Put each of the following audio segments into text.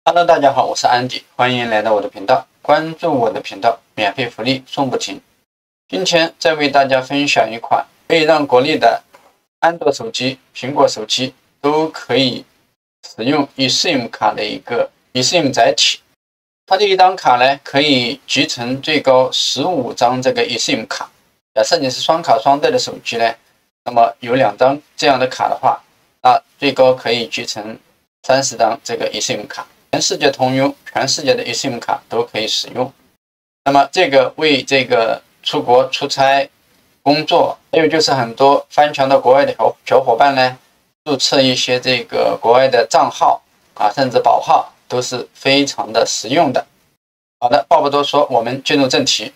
Hello， 大家好，我是安迪，欢迎来到我的频道，关注我的频道，免费福利送不停。今天再为大家分享一款可以让国内的安卓手机、苹果手机都可以使用 eSIM 卡的一个 eSIM 载体。它这一张卡呢，可以集成最高15张这个 eSIM 卡。假设你是双卡双待的手机呢，那么有2张这样的卡的话，那最高可以集成30张这个 eSIM 卡。全世界通用，全世界的 eSIM 卡都可以使用。那么这个为这个出国出差、工作，还有就是很多翻墙到国外的小伙伴呢，注册一些这个国外的账号啊，甚至保号都是非常的实用的。好的，话不多说，我们进入正题。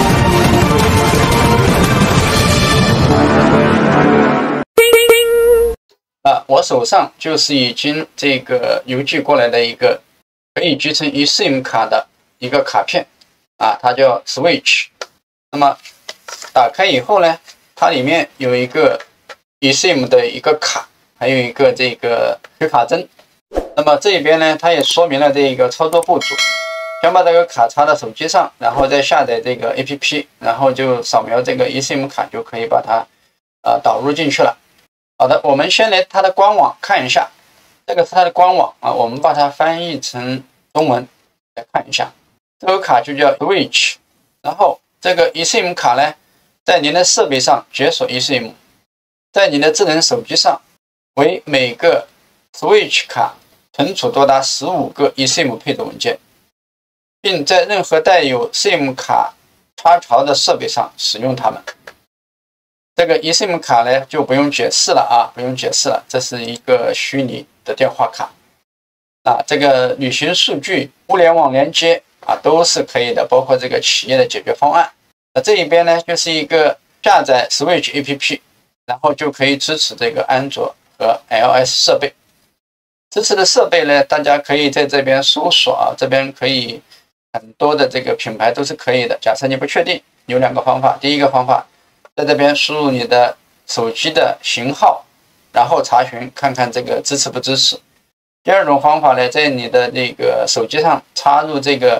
我手上就是已经这个邮寄过来的一个可以集成 eSIM 卡的一个卡片啊，它叫 Switch。那么打开以后呢，它里面有一个 eSIM 的一个卡，还有一个这个取卡针。那么这边呢，它也说明了这个操作步骤。先把这个卡插到手机上，然后再下载这个 APP， 然后就扫描这个 eSIM 卡，就可以把它导入进去了。好的，我们先来它的官网看一下，这个是它的官网啊，我们把它翻译成中文来看一下。这个卡就叫 Switch， 然后这个 eSIM 卡呢，在您的设备上解锁 eSIM， 在你的智能手机上为每个 Switch 卡存储多达15个 eSIM 配置文件，并在任何带有 SIM 卡插槽的设备上使用它们。这个 eSIM 卡呢就不用解释了啊，不用解释了，这是一个虚拟的电话卡啊，这个旅行数据、物联网连接啊都是可以的，包括这个企业的解决方案。这一边呢就是一个下载 Switch APP， 然后就可以支持这个安卓和 iOS 设备。支持的设备呢，大家可以在这边搜索啊，这边可以很多的这个品牌都是可以的。假设你不确定，有2个方法，第一个方法，在这边输入你的手机的型号，然后查询看看这个支持不支持。第二种方法呢，在你的这个手机上插入这个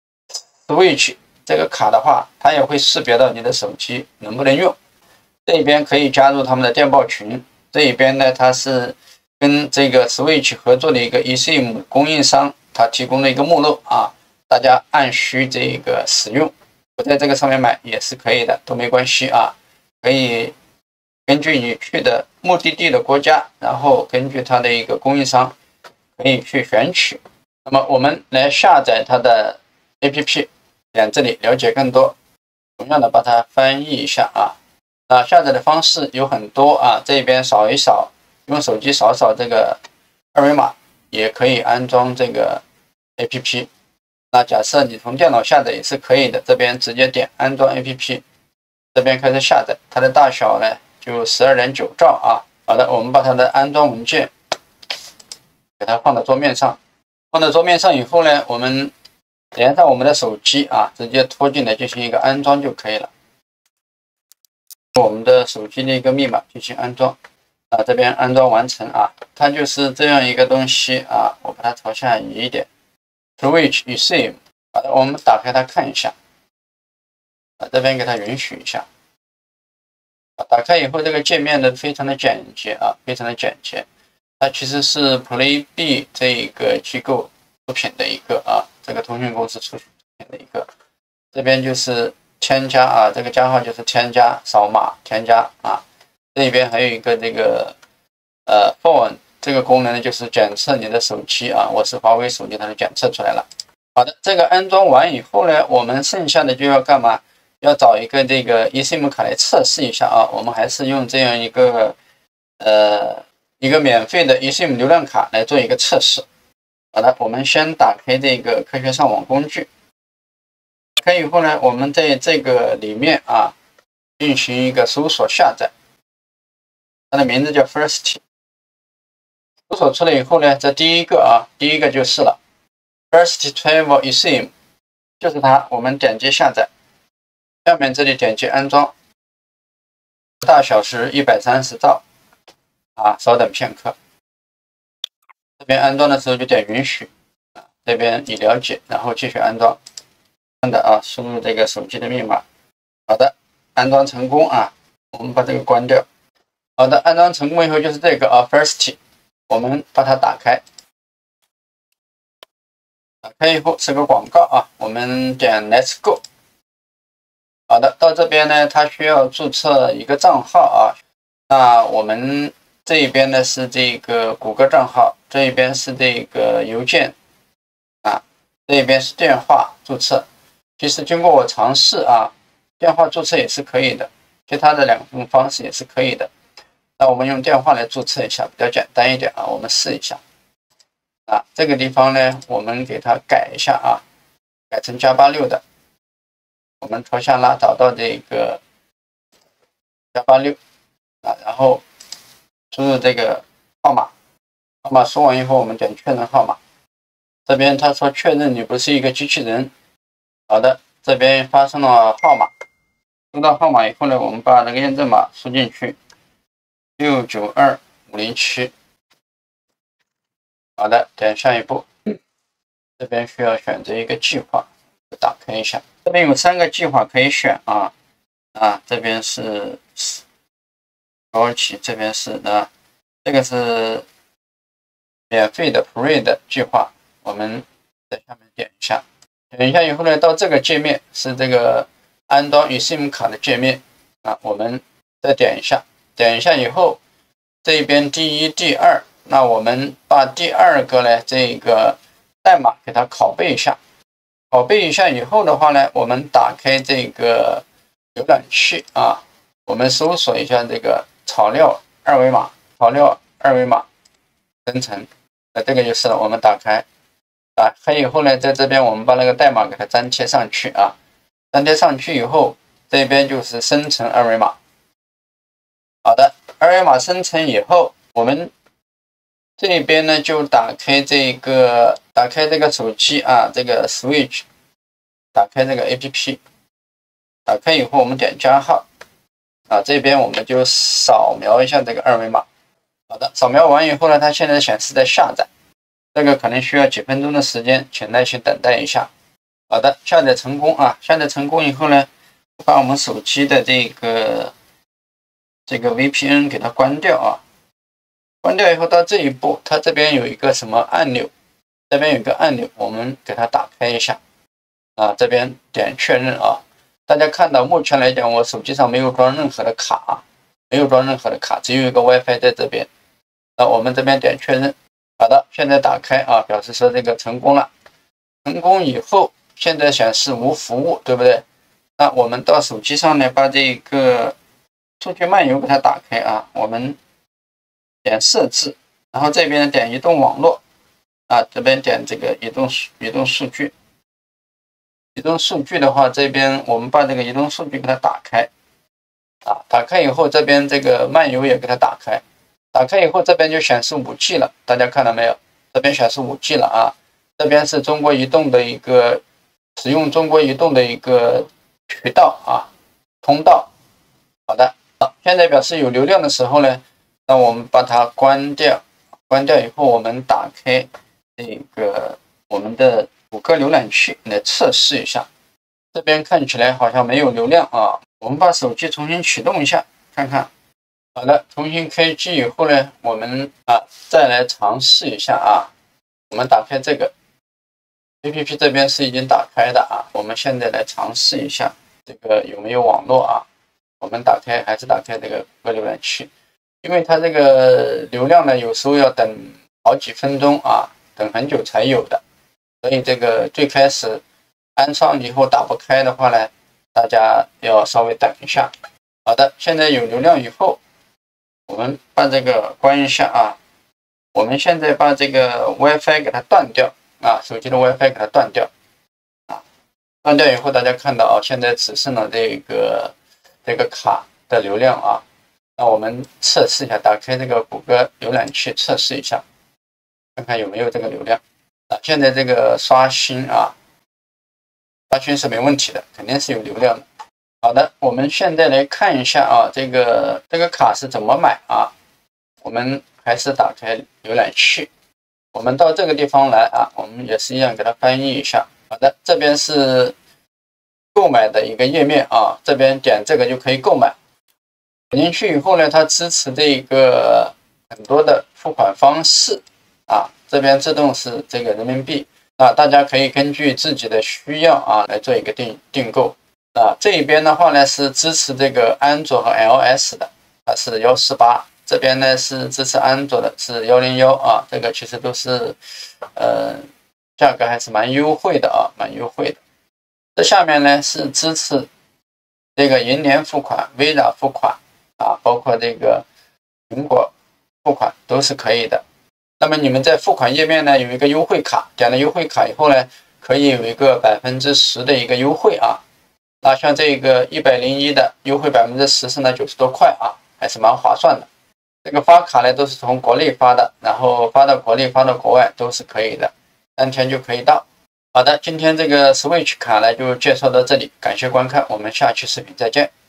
Switch 这个卡的话，它也会识别到你的手机能不能用。这一边可以加入他们的电报群，这一边呢，它是跟这个 Switch 合作的一个 eSIM 供应商，它提供了一个目录啊，大家按需这个使用。我在这个上面买也是可以的，都没关系啊。可以根据你去的目的地的国家，然后根据它的一个供应商，可以去选取。那么我们来下载它的 APP， 点这里了解更多。同样的把它翻译一下啊。下载的方式有很多啊，这边扫一扫，用手机扫扫这个二维码，也可以安装这个 APP。那假设你从电脑下载也是可以的，这边直接点安装 APP， 这边开始下载，它的大小呢就 12.9 兆啊。好的，我们把它的安装文件给它放到桌面上，放到桌面上以后呢，我们连上我们的手机啊，直接拖进来进行一个安装就可以了。我们的手机的一个密码进行安装啊，这边安装完成啊，它就是这样一个东西啊，我把它朝下移一点。Switch eSIM， 好的，我们打开它看一下，这边给它允许一下。打开以后，这个界面呢非常的简洁啊，非常的简洁。它其实是 PlayB 这一个机构出品的一个啊，这个通讯公司出品的一个。这边就是添加啊，这个加号就是添加，扫码添加啊。这边还有一个这个Phone。这个功能呢，就是检测你的手机啊，我是华为手机，它就检测出来了。好的，这个安装完以后呢，我们剩下的就要干嘛？要找一个这个 eSIM 卡来测试一下啊。我们还是用这样一个免费的 eSIM 流量卡来做一个测试。好的，我们先打开这个科学上网工具。打开以后呢，我们在这个里面啊进行一个搜索下载，它的名字叫 First。搜索出来以后呢，这第一个就是了 ，First Travel eSIM， 就是它。我们点击下载，下面这里点击安装，大小是130兆啊，稍等片刻。这边安装的时候就点允许啊， 这边已了解，然后继续安装。输入这个手机的密码。好的，安装成功啊，我们把这个关掉。好的，安装成功以后就是这个First， 我们把它打开。打开以后是个广告啊，我们点 Let's Go。好的，到这边呢，它需要注册一个账号啊。那我们这一边呢是这个谷歌账号，这一边是这个邮件啊，这一边是电话注册。其实经过我尝试啊，电话注册也是可以的，其他的2种方式也是可以的。那我们用电话来注册一下，比较简单一点啊，我们试一下。这个地方呢，我们给它改一下啊，改成+86的。我们拖下拉找到这个+86然后输入这个号码，号码输完以后，我们点确认号码。这边他说确认你不是一个机器人。好的，这边发送了号码，输到号码以后呢，我们把那个验证码输进去，692507。好的，点下一步。这边需要选择一个计划，打开一下。这边有3个计划可以选啊。这边是土耳其，这边是这个是免费的 Free 的计划，我们在下面点一下。点一下以后呢，到这个界面是这个安装eSIM卡的界面我们再点一下，点一下以后，这一边第1、第2，那我们把第2个呢这个代码给它拷贝一下，拷贝一下以后的话呢，我们打开这个浏览器我们搜索一下这个草料二维码，草料二维码生成，这个就是了。我们打开。打开以后呢，在这边我们把那个代码给它粘贴上去粘贴上去以后，这边就是生成二维码。好的，二维码生成以后，我们这边呢就打开这个手机这个 Switch， 打开这个 APP， 打开以后我们点加号这边我们就扫描一下这个二维码。好的，扫描完以后呢，它现在显示在下载。这个可能需要几分钟的时间，请耐心等待一下。好的，下载成功下载成功以后呢，把我们手机的这个 VPN 给它关掉关掉以后到这一步，它这边有一个什么按钮？这边有一个按钮，我们给它打开一下这边点确认大家看到目前来讲，我手机上没有装任何的卡只有一个 WiFi 在这边。那我们这边点确认。好的，现在打开表示说这个成功了。成功以后，现在显示无服务，对不对？那我们到手机上呢，把这个数据漫游给它打开我们点设置，然后这边点移动网络这边点这个移动数据。移动数据的话，这边我们把这个移动数据给它打开打开以后，这边这个漫游也给它打开。打开以后，这边就显示5G 了，大家看到没有？这边显示5G 了这边是中国移动的一个使用中国移动的一个渠道通道。好的，现在表示有流量的时候呢，那我们把它关掉。关掉以后，我们打开这个我们的谷歌浏览器来测试一下。这边看起来好像没有流量我们把手机重新启动一下，看看。好的，重新开机以后呢，我们再来尝试一下我们打开这个 APP， 这边是已经打开的我们现在来尝试一下这个有没有网络我们还是打开这个谷歌浏览器，因为它这个流量呢，有时候要等好几分钟等很久才有的，所以这个最开始安上以后打不开的话呢，大家要稍微等一下。好的，现在有流量以后，我们把这个关一下我们现在把这个 WiFi 给它断掉手机的 WiFi 给它断掉断掉以后，大家看到现在只剩了这个卡的流量那我们测试一下，打开这个谷歌浏览器测试一下，看看有没有这个流量现在这个刷新刷新是没问题的，肯定是有流量的。好的，我们现在来看一下这个卡是怎么买我们还是打开浏览器， 我们到这个地方来啊，我们也是一样给它翻译一下。好的，这边是购买的一个页面啊，这边点这个就可以购买。点进去以后呢，它支持这个很多的付款方式啊，这边自动是这个人民币啊，大家可以根据自己的需要啊来做一个订购啊。这一边的话呢是支持这个安卓和 iOS 的，它是148，这边呢是支持安卓的，是101啊，这个其实都是价格还是蛮优惠的啊，蛮优惠的。这下面呢是支持这个银联付款、Visa 付款啊，包括这个苹果付款都是可以的。那么你们在付款页面呢有一个优惠卡，点了优惠卡以后呢，可以有一个10%的一个优惠啊。那像这个101的优惠10%是呢90多块啊，还是蛮划算的。这个发卡呢都是从国内发的，然后发到国内发到国外都是可以的，当天就可以到。好的，今天这个 Switch 卡呢就介绍到这里，感谢观看，我们下期视频再见。